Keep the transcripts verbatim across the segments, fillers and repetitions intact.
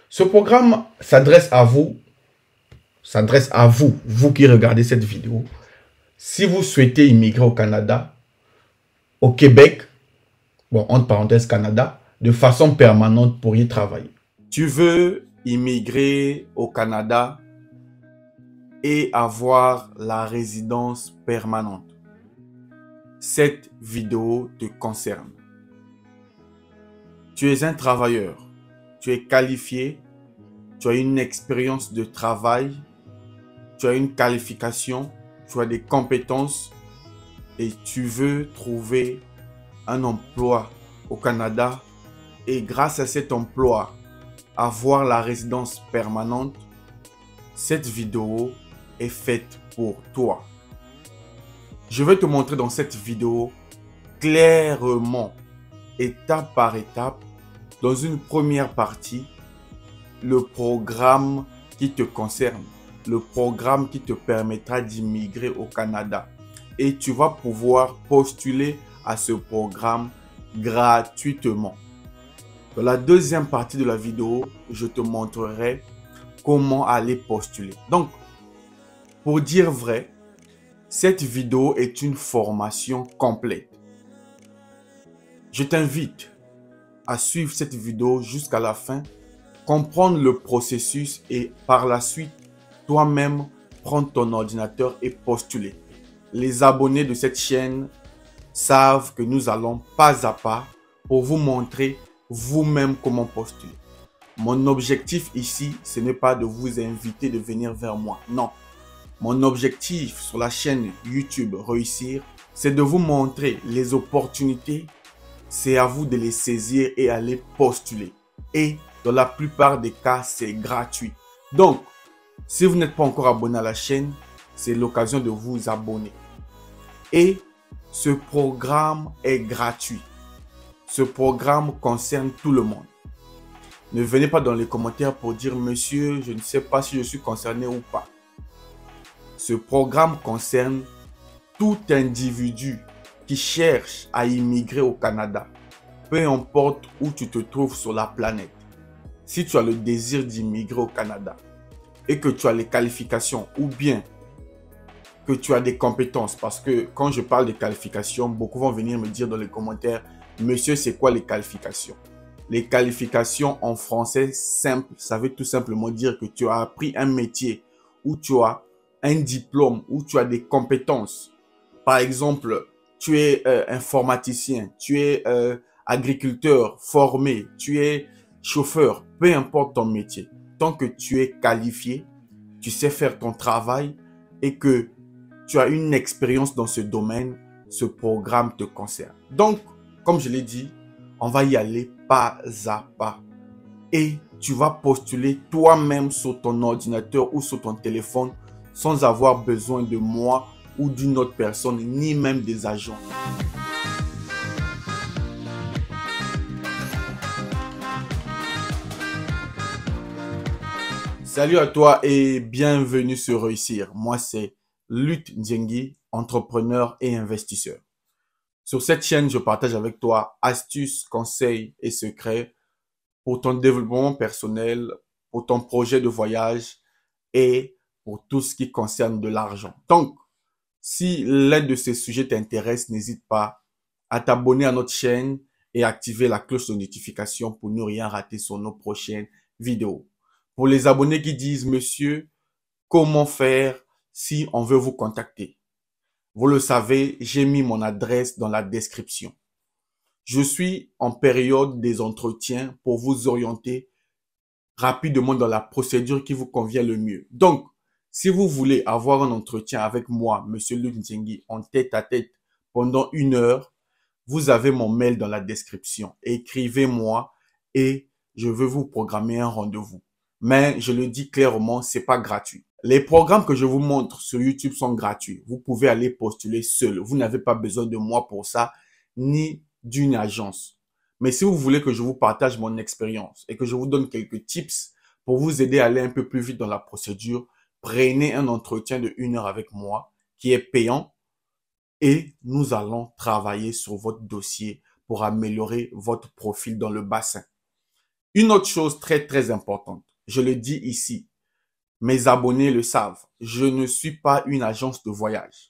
Ce programme s'adresse à vous, s'adresse à vous, vous qui regardez cette vidéo. Si vous souhaitez immigrer au Canada, au Québec, bon, entre parenthèses Canada, de façon permanente pour y travailler. Tu veux immigrer au Canada et avoir la résidence permanente. Cette vidéo te concerne. Tu es un travailleur, tu es qualifié, tu as une expérience de travail, tu as une qualification, tu as des compétences et tu veux trouver un emploi au Canada et grâce à cet emploi, avoir la résidence permanente. Cette vidéo est faite pour toi. Je vais te montrer dans cette vidéo clairement, étape par étape, dans une première partie, le programme qui te concerne, le programme qui te permettra d'immigrer au Canada. Et tu vas pouvoir postuler à ce programme gratuitement. Dans la deuxième partie de la vidéo, je te montrerai comment aller postuler. Donc, pour dire vrai, cette vidéo est une formation complète. Je t'invite à suivre cette vidéo jusqu'à la fin, comprendre le processus et par la suite, toi-même, prendre ton ordinateur et postuler. Les abonnés de cette chaîne savent que nous allons pas à pas pour vous montrer vous-même comment postuler. Mon objectif ici, ce n'est pas de vous inviter de venir vers moi. Non. Mon objectif sur la chaîne YouTube Réussir, c'est de vous montrer les opportunités. C'est à vous de les saisir et aller postuler. Et dans la plupart des cas, c'est gratuit. Donc, si vous n'êtes pas encore abonné à la chaîne, c'est l'occasion de vous abonner. Et ce programme est gratuit. Ce programme concerne tout le monde. Ne venez pas dans les commentaires pour dire « Monsieur, je ne sais pas si je suis concerné ou pas ». Ce programme concerne tout individu qui cherche à immigrer au Canada, peu importe où tu te trouves sur la planète. Si tu as le désir d'immigrer au Canada et que tu as les qualifications ou bien que tu as des compétences, parce que quand je parle de qualifications, beaucoup vont venir me dire dans les commentaires « Monsieur, c'est quoi les qualifications ?» Les qualifications en français simple, ça veut tout simplement dire que tu as appris un métier ou tu as un diplôme ou tu as des compétences. Par exemple, tu es euh, informaticien, tu es euh, agriculteur formé, tu es chauffeur, peu importe ton métier. Tant que tu es qualifié, tu sais faire ton travail et que tu as une expérience dans ce domaine, ce programme te concerne. Donc, comme je l'ai dit, on va y aller pas à pas. Et tu vas postuler toi-même sur ton ordinateur ou sur ton téléphone sans avoir besoin de moi ou d'une autre personne, ni même des agents. Salut à toi et bienvenue sur Réussir. Moi, c'est Luth Ndiengi, entrepreneur et investisseur. Sur cette chaîne, je partage avec toi astuces, conseils et secrets pour ton développement personnel, pour ton projet de voyage et pour tout ce qui concerne de l'argent. Donc, si l'un de ces sujets t'intéresse, n'hésite pas à t'abonner à notre chaîne et activer la cloche de notification pour ne rien rater sur nos prochaines vidéos. Pour les abonnés qui disent, monsieur, comment faire si on veut vous contacter? Vous le savez, j'ai mis mon adresse dans la description. Je suis en période des entretiens pour vous orienter rapidement dans la procédure qui vous convient le mieux. Donc, si vous voulez avoir un entretien avec moi, Monsieur Luth Ndiengi, en tête à tête pendant une heure, vous avez mon mail dans la description. Écrivez-moi et je vais vous programmer un rendez-vous. Mais je le dis clairement, c'est pas gratuit. Les programmes que je vous montre sur YouTube sont gratuits. Vous pouvez aller postuler seul. Vous n'avez pas besoin de moi pour ça, ni d'une agence. Mais si vous voulez que je vous partage mon expérience et que je vous donne quelques tips pour vous aider à aller un peu plus vite dans la procédure, prenez un entretien de une heure avec moi qui est payant et nous allons travailler sur votre dossier pour améliorer votre profil dans le bassin. Une autre chose très, très importante, je le dis ici, mes abonnés le savent, je ne suis pas une agence de voyage.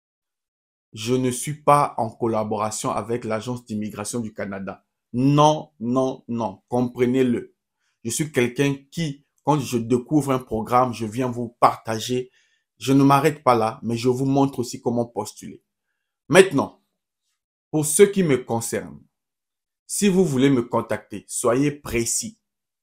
Je ne suis pas en collaboration avec l'Agence d'immigration du Canada. Non, non, non, comprenez-le. Je suis quelqu'un qui, quand je découvre un programme, je viens vous partager. Je ne m'arrête pas là, mais je vous montre aussi comment postuler. Maintenant, pour ce qui me concerne, si vous voulez me contacter, soyez précis.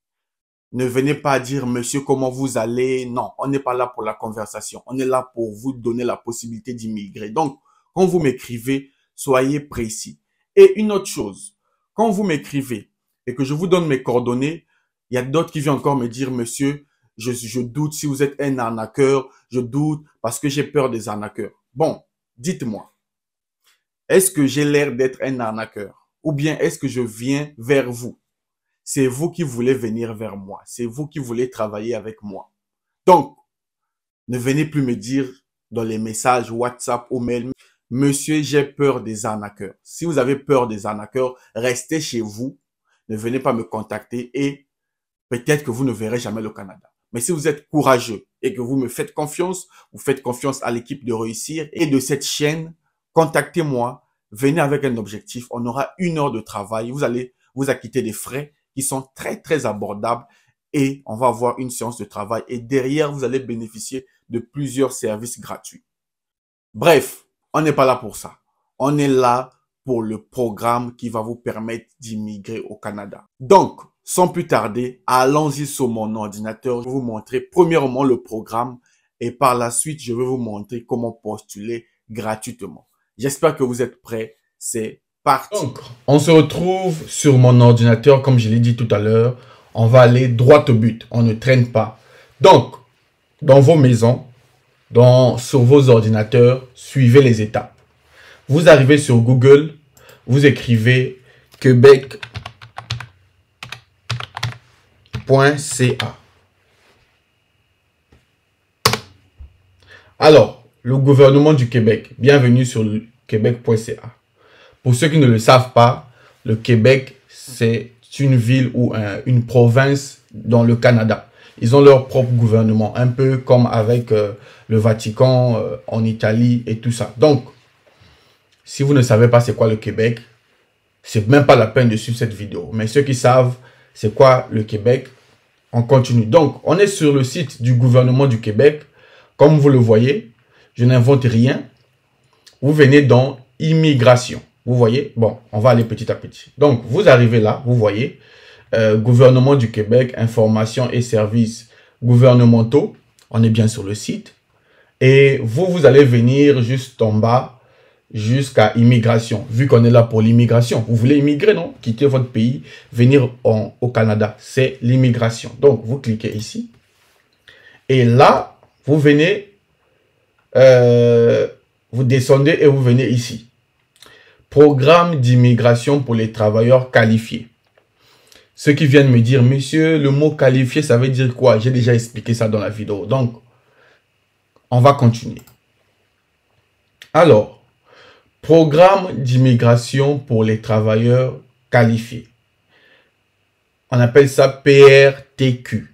Ne venez pas dire, monsieur, comment vous allez? Non, on n'est pas là pour la conversation. On est là pour vous donner la possibilité d'immigrer. Donc, quand vous m'écrivez, soyez précis. Et une autre chose, quand vous m'écrivez et que je vous donne mes coordonnées, il y a d'autres qui viennent encore me dire, monsieur, je, je doute si vous êtes un arnaqueur, je doute parce que j'ai peur des arnaqueurs. Bon, dites-moi, est-ce que j'ai l'air d'être un arnaqueur? Ou bien est-ce que je viens vers vous? C'est vous qui voulez venir vers moi. C'est vous qui voulez travailler avec moi. Donc, ne venez plus me dire dans les messages WhatsApp ou mail, monsieur, j'ai peur des arnaqueurs. Si vous avez peur des arnaqueurs, restez chez vous. Ne venez pas me contacter et peut-être que vous ne verrez jamais le Canada. Mais si vous êtes courageux et que vous me faites confiance, vous faites confiance à l'équipe de Réussir et de cette chaîne, contactez-moi. Venez avec un objectif. On aura une heure de travail. Vous allez vous acquitter des frais qui sont très, très abordables et on va avoir une séance de travail. Et derrière, vous allez bénéficier de plusieurs services gratuits. Bref, on n'est pas là pour ça. On est là pour le programme qui va vous permettre d'immigrer au Canada. Donc, sans plus tarder, allons-y sur mon ordinateur. Je vais vous montrer premièrement le programme et par la suite, je vais vous montrer comment postuler gratuitement. J'espère que vous êtes prêts. C'est parti. Donc, on se retrouve sur mon ordinateur, comme je l'ai dit tout à l'heure. On va aller droit au but. On ne traîne pas. Donc, dans vos maisons, dans, sur vos ordinateurs, suivez les étapes. Vous arrivez sur Google, vous écrivez québec point c a. Alors, le gouvernement du Québec, bienvenue sur le québec point c a. Pour ceux qui ne le savent pas, le Québec, c'est une ville ou un, une province dans le Canada. Ils ont leur propre gouvernement, un peu comme avec euh, le Vatican euh, en Italie et tout ça. Donc, si vous ne savez pas c'est quoi le Québec, c'est même pas la peine de suivre cette vidéo. Mais ceux qui savent c'est quoi le Québec, on continue. Donc, on est sur le site du gouvernement du Québec. Comme vous le voyez, je n'invente rien. Vous venez dans immigration. Vous voyez? Bon, on va aller petit à petit. Donc, vous arrivez là, vous voyez, euh, gouvernement du Québec, informations et services gouvernementaux. On est bien sur le site. Et vous, vous allez venir juste en bas jusqu'à immigration. Vu qu'on est là pour l'immigration. Vous voulez immigrer, non? Quitter votre pays, venir en, au Canada. C'est l'immigration. Donc, vous cliquez ici. Et là, vous venez, euh, vous descendez et vous venez ici. Programme d'immigration pour les travailleurs qualifiés. Ceux qui viennent me dire, monsieur, le mot qualifié, ça veut dire quoi? J'ai déjà expliqué ça dans la vidéo. Donc, on va continuer. Alors, programme d'immigration pour les travailleurs qualifiés. On appelle ça P R T Q.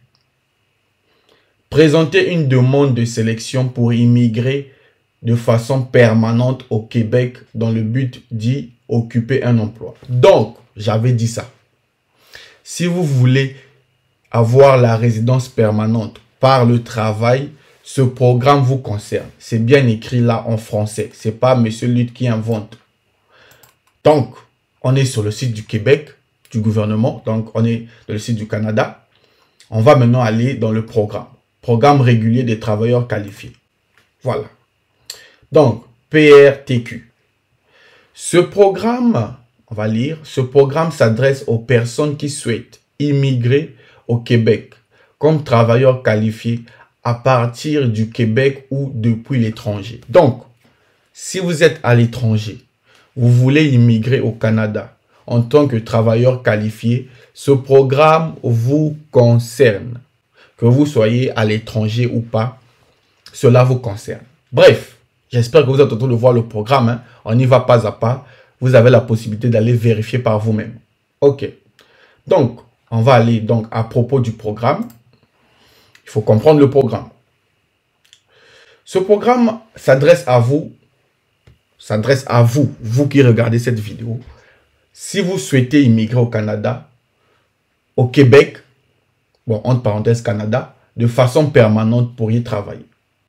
Présenter une demande de sélection pour immigrer de façon permanente au Québec dans le but d'y occuper un emploi. Donc, j'avais dit ça. Si vous voulez avoir la résidence permanente par le travail, ce programme vous concerne. C'est bien écrit là en français. C'est pas monsieur Lutte qui invente. Donc, on est sur le site du Québec, du gouvernement. Donc, on est dans le site du Canada. On va maintenant aller dans le programme. Programme régulier des travailleurs qualifiés. Voilà. Donc, P R T Q. Ce programme, on va lire, ce programme s'adresse aux personnes qui souhaitent immigrer au Québec comme travailleurs qualifiés à partir du Québec ou depuis l'étranger. Donc, si vous êtes à l'étranger, vous voulez immigrer au Canada en tant que travailleur qualifié, ce programme vous concerne. Que vous soyez à l'étranger ou pas, cela vous concerne. Bref, j'espère que vous êtes en train de voir le programme. Hein. On y va pas à pas. Vous avez la possibilité d'aller vérifier par vous-même. OK. Donc, on va aller donc à propos du programme. Il faut comprendre le programme. Ce programme s'adresse à vous, s'adresse à vous, vous qui regardez cette vidéo. Si vous souhaitez immigrer au Canada, au Québec, bon, entre parenthèses Canada, de façon permanente pour y travailler.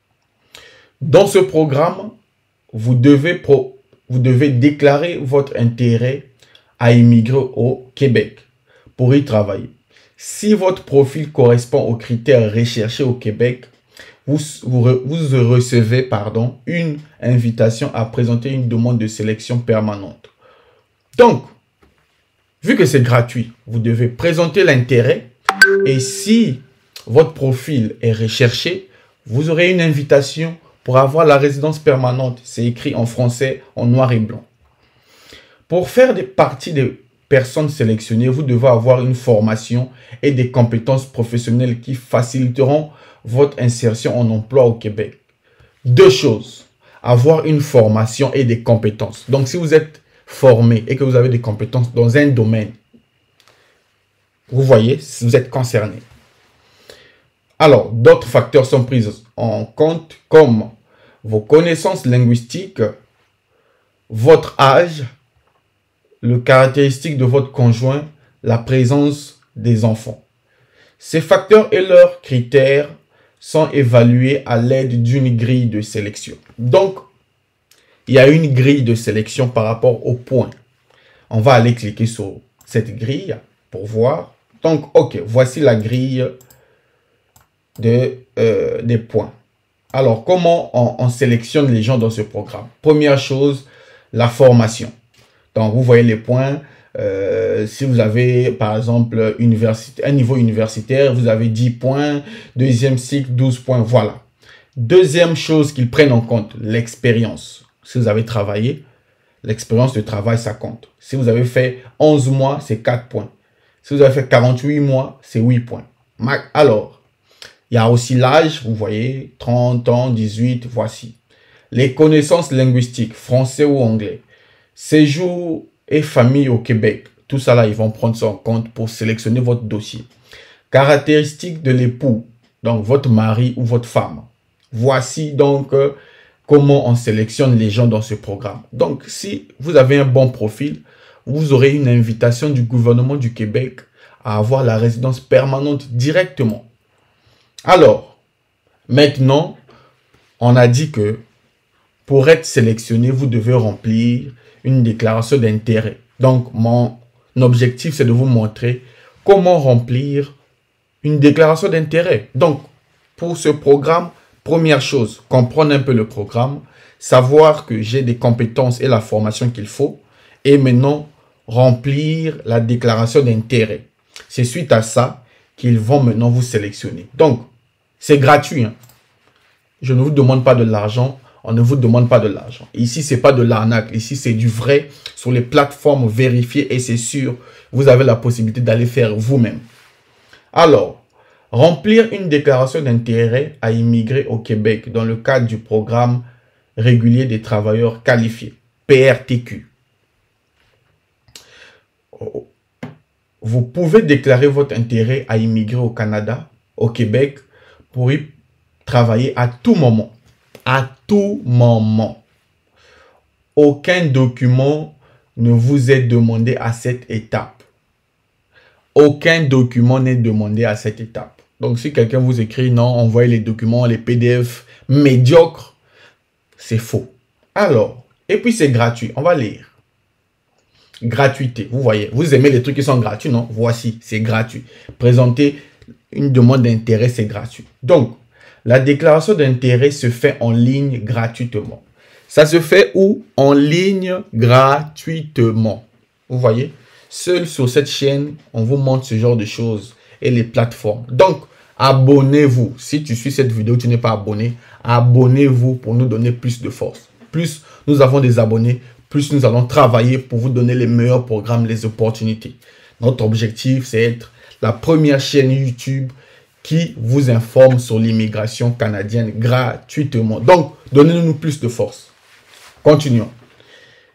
Dans ce programme, vous devez, pro, vous devez déclarer votre intérêt à immigrer au Québec pour y travailler. Si votre profil correspond aux critères recherchés au Québec, vous, vous, vous recevez pardon, une invitation à présenter une demande de sélection permanente. Donc, vu que c'est gratuit, vous devez présenter l'intérêt et si votre profil est recherché, vous aurez une invitation pour avoir la résidence permanente. C'est écrit en français, en noir et blanc. Pour faire des parties des personnes sélectionnées, vous devez avoir une formation et des compétences professionnelles qui faciliteront votre insertion en emploi au Québec. Deux choses. Avoir une formation et des compétences. Donc, si vous êtes formé et que vous avez des compétences dans un domaine, vous voyez, si vous êtes concerné. Alors, d'autres facteurs sont pris en compte comme vos connaissances linguistiques, votre âge, le caractéristique de votre conjoint, la présence des enfants. Ces facteurs et leurs critères sont évalués à l'aide d'une grille de sélection. Donc, il y a une grille de sélection par rapport aux points. On va aller cliquer sur cette grille pour voir. Donc, ok, voici la grille de, euh, des points. Alors, comment on, on sélectionne les gens dans ce programme? Première chose, la formation. Donc, vous voyez les points. Euh, si vous avez, par exemple, université, un niveau universitaire, vous avez dix points. Deuxième cycle, douze points. Voilà. Deuxième chose qu'ils prennent en compte, l'expérience. Si vous avez travaillé, l'expérience de travail, ça compte. Si vous avez fait onze mois, c'est quatre points. Si vous avez fait quarante-huit mois, c'est huit points. Alors, il y a aussi l'âge, vous voyez, trente ans, dix-huit, voici. Les connaissances linguistiques, français ou anglais. Séjour et famille au Québec. Tout ça là, ils vont prendre ça en compte pour sélectionner votre dossier. Caractéristiques de l'époux, donc votre mari ou votre femme. Voici donc euh, comment on sélectionne les gens dans ce programme. Donc, si vous avez un bon profil, vous aurez une invitation du gouvernement du Québec à avoir la résidence permanente directement. Alors, maintenant, on a dit que pour être sélectionné, vous devez remplir une déclaration d'intérêt. Donc, mon objectif, c'est de vous montrer comment remplir une déclaration d'intérêt. Donc, pour ce programme, première chose, comprendre un peu le programme, savoir que j'ai des compétences et la formation qu'il faut, et maintenant, remplir la déclaration d'intérêt. C'est suite à ça qu'ils vont maintenant vous sélectionner. Donc, c'est gratuit. Hein. Je ne vous demande pas de l'argent. On ne vous demande pas de l'argent. Ici, ce n'est pas de l'arnaque. Ici, c'est du vrai sur les plateformes vérifiées et c'est sûr, vous avez la possibilité d'aller faire vous-même. Alors, remplir une déclaration d'intérêt à immigrer au Québec dans le cadre du programme régulier des travailleurs qualifiés, P R T Q. Vous pouvez déclarer votre intérêt à immigrer au Canada, au Québec, pour y travailler à tout moment. À tout moment. Aucun document ne vous est demandé à cette étape. Aucun document n'est demandé à cette étape. Donc, si quelqu'un vous écrit, non, envoyez les documents, les P D F médiocres, c'est faux. Alors, et puis c'est gratuit. On va lire. Gratuité. Vous voyez, vous aimez les trucs qui sont gratuits, non? Voici, c'est gratuit. Présenter une demande d'intérêt, c'est gratuit. Donc, la déclaration d'intérêt se fait en ligne gratuitement. Ça se fait où? En ligne gratuitement. Vous voyez? Seul sur cette chaîne, on vous montre ce genre de choses et les plateformes. Donc, abonnez-vous. Si tu suis cette vidéo, tu n'es pas abonné, abonnez-vous pour nous donner plus de force. Plus nous avons des abonnés, plus nous allons travailler pour vous donner les meilleurs programmes, les opportunités. Notre objectif, c'est être la première chaîne YouTube qui vous informe sur l'immigration canadienne gratuitement. Donc, donnez-nous plus de force. Continuons.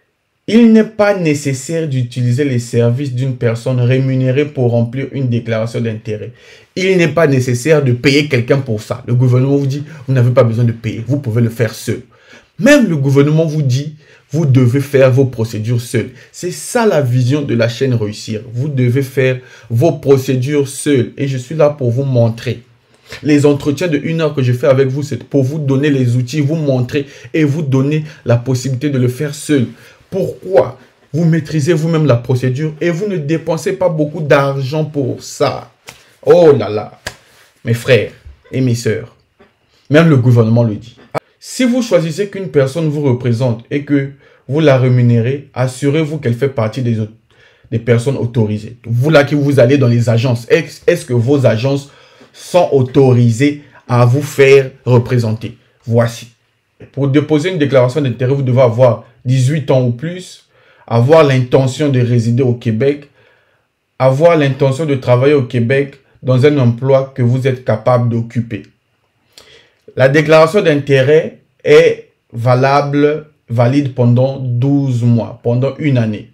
Il n'est pas nécessaire d'utiliser les services d'une personne rémunérée pour remplir une déclaration d'intérêt. Il n'est pas nécessaire de payer quelqu'un pour ça. Le gouvernement vous dit, vous n'avez pas besoin de payer, vous pouvez le faire seul. Même le gouvernement vous dit, vous devez faire vos procédures seul. C'est ça la vision de la chaîne Réussir. Vous devez faire vos procédures seul. Et je suis là pour vous montrer. Les entretiens de une heure que je fais avec vous, c'est pour vous donner les outils, vous montrer et vous donner la possibilité de le faire seul. Pourquoi? Vous maîtrisez vous-même la procédure et vous ne dépensez pas beaucoup d'argent pour ça. Oh là là, mes frères et mes sœurs, même le gouvernement le dit. Si vous choisissez qu'une personne vous représente et que vous la rémunérez, assurez-vous qu'elle fait partie des, des personnes autorisées. Vous là qui vous allez dans les agences, est-ce que vos agences sont autorisées à vous faire représenter? Voici. Pour déposer une déclaration d'intérêt, vous devez avoir dix-huit ans ou plus, avoir l'intention de résider au Québec, avoir l'intention de travailler au Québec dans un emploi que vous êtes capable d'occuper. La déclaration d'intérêt est valable, valide pendant douze mois, pendant une année.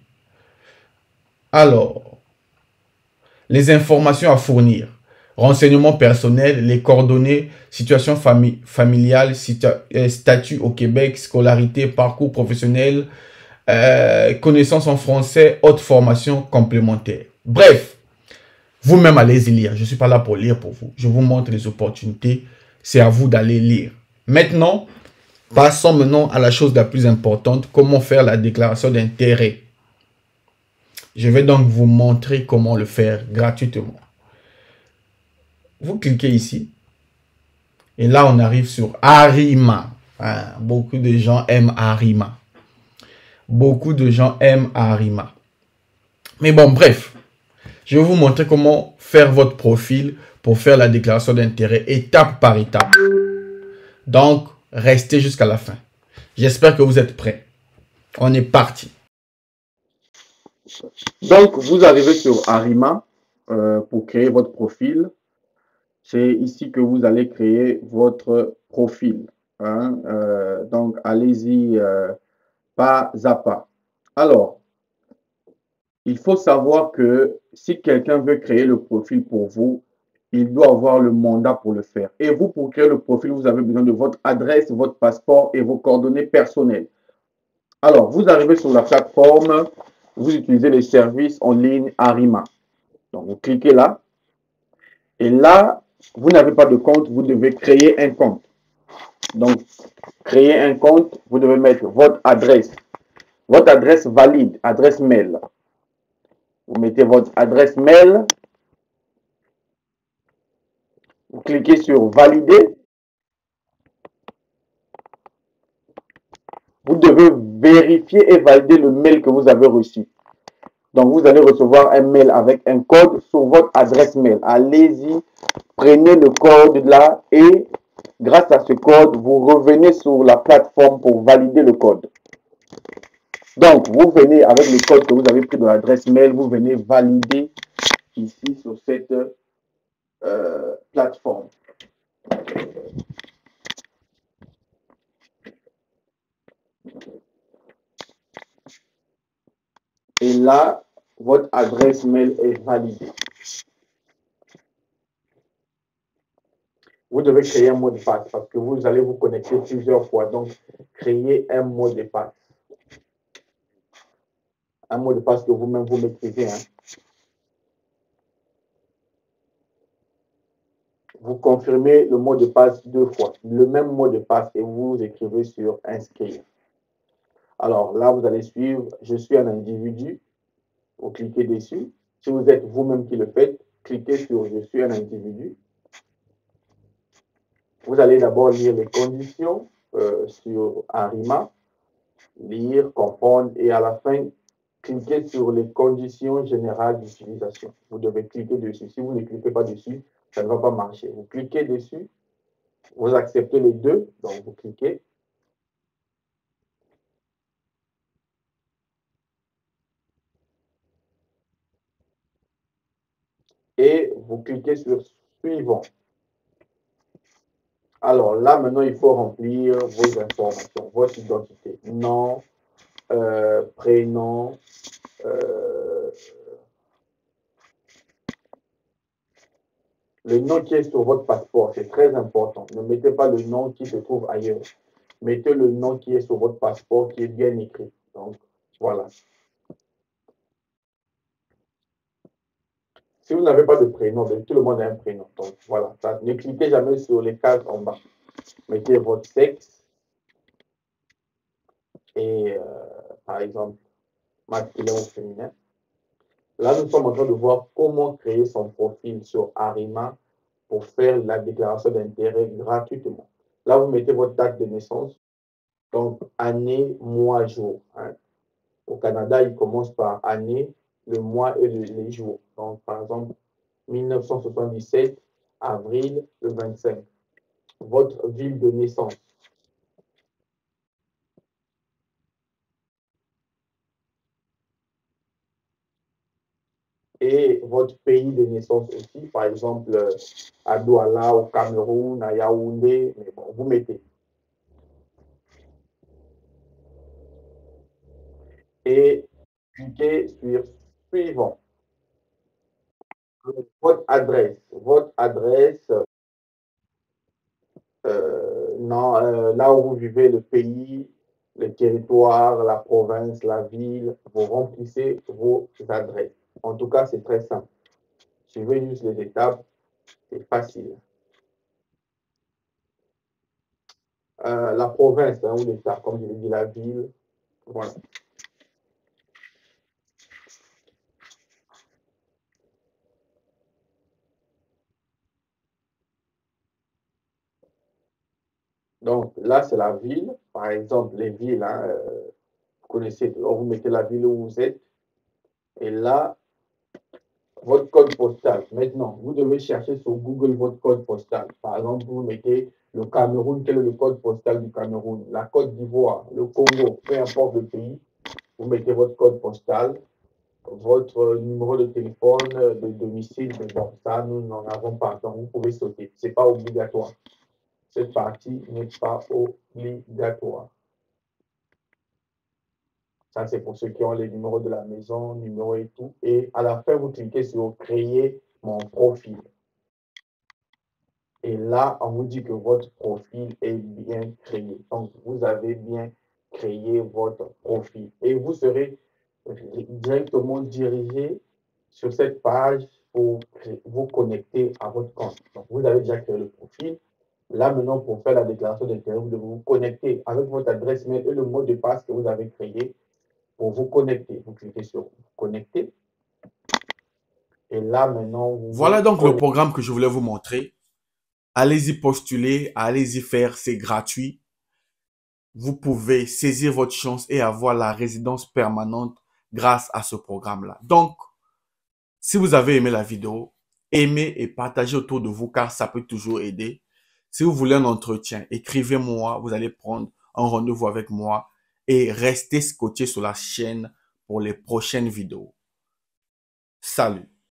Alors, les informations à fournir. Renseignements personnels, les coordonnées, situation fami familiale, statut au Québec, scolarité, parcours professionnel, euh, connaissances en français, haute formation complémentaire. Bref, vous-même allez-y lire. Je ne suis pas là pour lire pour vous. Je vous montre les opportunités. C'est à vous d'aller lire. Maintenant, passons maintenant à la chose la plus importante. Comment faire la déclaration d'intérêt. Je vais donc vous montrer comment le faire gratuitement. Vous cliquez ici. Et là, on arrive sur Arima. Ah, beaucoup de gens aiment Arima. Beaucoup de gens aiment Arima. Mais bon, bref. Je vais vous montrer comment faire votre profil pour faire la déclaration d'intérêt étape par étape. Donc, restez jusqu'à la fin. J'espère que vous êtes prêts. On est parti. Donc, vous arrivez sur Arima euh, pour créer votre profil. C'est ici que vous allez créer votre profil. Hein? Euh, donc, allez-y euh, pas à pas. Alors, il faut savoir que si quelqu'un veut créer le profil pour vous, il doit avoir le mandat pour le faire. Et vous, pour créer le profil, vous avez besoin de votre adresse, votre passeport et vos coordonnées personnelles. Alors, vous arrivez sur la plateforme, vous utilisez les services en ligne Arima. Donc, vous cliquez là. Et là, vous n'avez pas de compte, vous devez créer un compte. Donc, créer un compte, vous devez mettre votre adresse. Votre adresse valide, adresse mail. Vous mettez votre adresse mail. Vous cliquez sur valider. Vous devez vérifier et valider le mail que vous avez reçu. Donc, vous allez recevoir un mail avec un code sur votre adresse mail. Allez-y, prenez le code là et grâce à ce code, vous revenez sur la plateforme pour valider le code. Donc, vous venez avec le code que vous avez pris de l'adresse mail, vous venez valider ici sur cette euh, plateforme. Et là, votre adresse mail est validée. Vous devez créer un mot de passe parce que vous allez vous connecter plusieurs fois. Donc, créez un mot de passe. Un mot de passe que vous-même vous maîtrisez. Hein. Vous confirmez le mot de passe deux fois. Le même mot de passe et vous écrivez sur inscrire. Alors là, vous allez suivre. Je suis un individu. Vous cliquez dessus. Si vous êtes vous-même qui le faites, cliquez sur je suis un individu. Vous allez d'abord lire les conditions euh, sur Arima. Lire, comprendre et à la fin, cliquez sur les conditions générales d'utilisation. Vous devez cliquer dessus. Si vous ne cliquez pas dessus, ça ne va pas marcher. Vous cliquez dessus, vous acceptez les deux, donc vous cliquez. Et vous cliquez sur suivant. Alors là, maintenant, il faut remplir vos informations, votre identité. Nom, euh, prénom, euh, le nom qui est sur votre passeport, c'est très important. Ne mettez pas le nom qui se trouve ailleurs. Mettez le nom qui est sur votre passeport, qui est bien écrit. Donc, voilà. Si vous n'avez pas de prénom, tout le monde a un prénom. Donc, voilà. Ça, ne cliquez jamais sur les cases en bas. Mettez votre sexe et, euh, par exemple, masculin ou féminin. Là, nous sommes en train de voir comment créer son profil sur Arima pour faire la déclaration d'intérêt gratuitement. Là, vous mettez votre date de naissance, donc année, mois, jour. Hein. Au Canada, il commence par année, le mois et le, les jours. Donc, par exemple, mille neuf cent soixante-dix-sept, avril, le vingt-cinq. Votre ville de naissance. Et votre pays de naissance aussi, par exemple, à Douala, au Cameroun, à Yaoundé, mais bon, vous mettez. Et cliquez sur suivant. Votre adresse, votre adresse, euh, non, euh, là où vous vivez, le pays, le territoire, la province, la ville, vous remplissez vos adresses. En tout cas, c'est très simple. Suivez juste les étapes, c'est facile. Euh, la province, hein, ou l'État, comme je l'ai dit, la ville, voilà. Donc là, c'est la ville. Par exemple, les villes, hein, euh, vous connaissez, vous mettez la ville où vous êtes. Et là, votre code postal. Maintenant, vous devez chercher sur Google votre code postal. Par exemple, vous mettez le Cameroun, quel est le code postal du Cameroun? La Côte d'Ivoire, le Congo, peu importe le pays, vous mettez votre code postal, votre numéro de téléphone, de domicile, mais bon, ça, nous n'en avons pas, donc vous pouvez sauter. Ce n'est pas obligatoire. Cette partie n'est pas obligatoire. Ça, c'est pour ceux qui ont les numéros de la maison, numéro et tout. Et à la fin, vous cliquez sur créer mon profil. Et là, on vous dit que votre profil est bien créé. Donc, vous avez bien créé votre profil. Et vous serez directement dirigé sur cette page pour vous connecter à votre compte. Donc, vous avez déjà créé le profil. Là, maintenant, pour faire la déclaration d'intérêt, vous devez vous connecter avec votre adresse mail et le mot de passe que vous avez créé pour vous connecter. Vous cliquez sur connecter. Et là, maintenant, vous Voilà vous donc le connectez. programme que je voulais vous montrer. Allez-y postuler, allez-y faire, c'est gratuit. Vous pouvez saisir votre chance et avoir la résidence permanente grâce à ce programme-là. Donc, si vous avez aimé la vidéo, aimez et partagez autour de vous car ça peut toujours aider. Si vous voulez un entretien, écrivez-moi, vous allez prendre un rendez-vous avec moi et restez scotché sur la chaîne pour les prochaines vidéos. Salut!